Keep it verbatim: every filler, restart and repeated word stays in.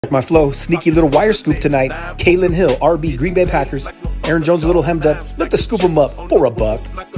My flow, sneaky little wire scoop tonight. Kylin Hill, R B, Green Bay Packers. Aaron Jones a little hemmed up. Look to scoop him up for a buck.